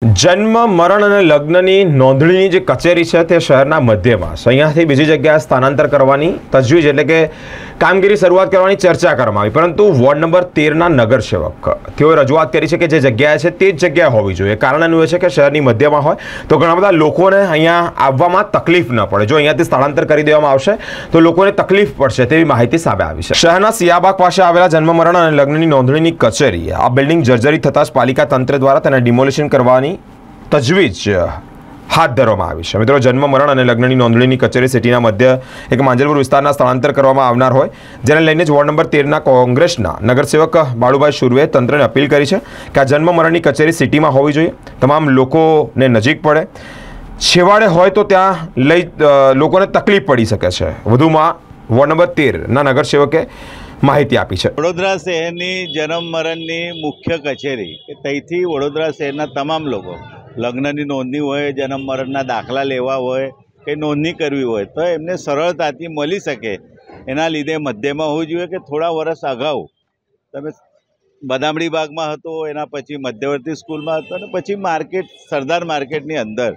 जन्म मरण અને લગ્નની નોંધણીની જે કચેરી છે તે શહેરના મધ્યમાં છે। અહીંયાથી બીજી જગ્યાએ સ્થાનાંતર કરવાની તજવીજ એટલે કે કામગીરી શરૂઆત કરવાની ચર્ચા કરવામાં આવી, પરંતુ વોર્ડ નંબર 13ના નગરસેવક તેઓએ રજૂઆત કરી છે કે જે જગ્યાએ છે તે જ જગ્યાએ હોવી જોઈએ। કારણ એનું એ છે કે શહેરની મધ્યમાં હોય તો ઘણા બધા લોકોને અહીંયા આવવામાં તકલીફ ન પડે। જો અહીંયાથી સ્થળાંતર કરી દેવામાં આવશે તો લોકોને તકલીફ પડશે તેવી માહિતી સામે આવી છે। શહેરના સિયાબાગ પાસે આવેલા જન્મ મરણ અને લગ્નની નોંધણીની કચેરી આ બિલ્ડિંગ જર્જરિત થતાં જ પાલિકા તંત્ર દ્વારા તેને ડિમોલિશન કરવાની તજવીજ હાથ ધરવામાં આવી છે। મિત્રો, જન્મ મરણ અને લગ્નની નોંધણીની કચેરી સિટીના મધ્ય એક માંજલપુર વિસ્તારના સ્થળાંતર કરવામાં આવનાર હોય, જેને લઈને જ વોર્ડ નંબર 13ના કોંગ્રેસના નગરસેવક બાળુભાઈ સુરવે તંત્રને અપીલ કરી છે કે આ જન્મ મરણની કચેરી સિટીમાં હોવી જોઈએ, તમામ લોકોને નજીક પડે, છેવાડે હોય તો ત્યાં લોકોને તકલીફ પડી શકે છે। વધુમાં વોર્ડ નંબર 13ના નગરસેવકે માહિતી આપી છે। વડોદરા શહેરની જન્મ મરણની મુખ્ય કચેરી કે ત્યાંથી વડોદરા શહેરના તમામ લોકો લગ્નની નોંધણી હોય, જન્મ મરણના દાખલા લેવા હોય કે નોંધણી કરવી હોય તો એમને સરળતાથી મળી શકે, એના લીધે મધ્યમાં હોવું જોઈએ કે થોડા વર્ષ અગાઉ તમે બદામડી બાગમાં હતો, એના પછી મધ્યવર્તી સ્કૂલમાં હતો અને પછી માર્કેટ સરદાર માર્કેટની અંદર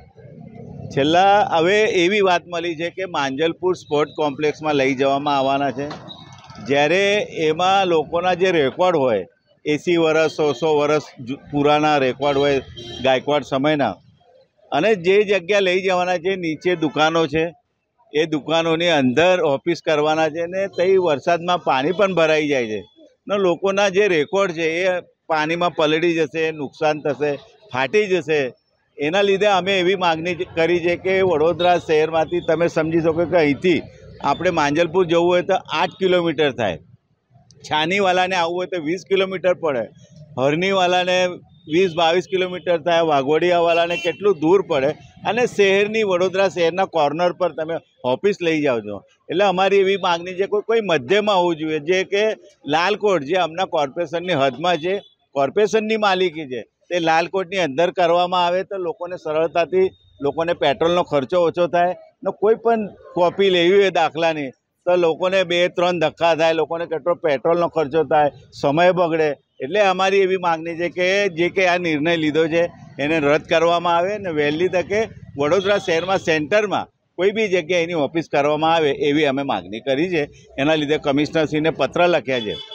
છેલ્લા હવે એવી વાત મળી છે કે માંજલપુર સ્પોર્ટ કોમ્પ્લેક્સમાં લઈ જવામાં આવવાના છે, જ્યારે એમાં લોકોના જે રેકોર્ડ હોય 80 વર્ષ 100 વર્ષ પુરાના રેકોર્ડ હોય ગાયકવાડ સમયના, અને જે જગ્યા લઈ જવાના છે નીચે દુકાનો છે, એ દુકાનોની અંદર ઓફિસ કરવાના છે ને ત્યાં વરસાદમાં પાણી પણ ભરાઈ જાય છે ને લોકોના જે રેકોર્ડ છે એ પાણીમાં પલળી જશે, નુકસાન થશે, ફાટી જશે। એના લીધે અમે એવી માગણી કરી છે કે વડોદરા શહેરમાંથી તમે સમજી શકો કે અહીંથી આપણે માંજલપુર જવું હોય તો 8 કિલોમીટર થાય, છાનીવાલાને આવવું હોય તો 20 કિલોમીટર પડે, હરણીવાલાને 20-22 કિલોમીટર થાય, વાઘોડિયાવાલાને કેટલું દૂર પડે, અને શહેરની વડોદરા શહેરના કોર્નર પર તમે ઓફિસ લઈ જાઓ છો। એટલે અમારી એવી માગણી છે કોઈ મધ્યમાં હોવું જોઈએ, જે કે લાલકોટ જે હમણાં કોર્પોરેશનની હદમાં છે, કોર્પોરેશનની માલિકી છે, તે લાલકોટની અંદર કરવામાં આવે તો લોકોને સરળતાથી લોકોને પેટ્રોલનો ખર્ચો ઓછો થાય ને કોઈ પણ કોપી લેવી હોય દાખલાની તો લોકોને 2-3 ધક્કા થાય, લોકોને કેટલો પેટ્રોલનો ખર્ચો થાય, સમય બગડે। એટલે અમારી એવી માગણી છે કે જે કે આ નિર્ણય લીધો છે એને રદ કરવામાં આવે ને વહેલી તકે વડોદરા શહેરમાં સેન્ટરમાં કોઈ બી જગ્યાએ એની ઓફિસ કરવામાં આવે એવી અમે માગણી કરી છે। એના લીધે કમિશનરશ્રીને પત્ર લખ્યા છે,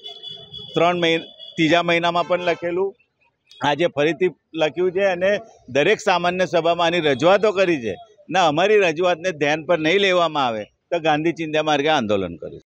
ત્રીજા મહિનામાં પણ લખેલું, આજે ફરીથી લખ્યું છે, અને દરેક સામાન્ય સભામાં આની રજૂઆતો કરી છે ને અમારી રજૂઆતને ધ્યાન પર નહીં લેવામાં આવે તો ગાંધી ચિંધ્યા માર્ગે આંદોલન કરીશું।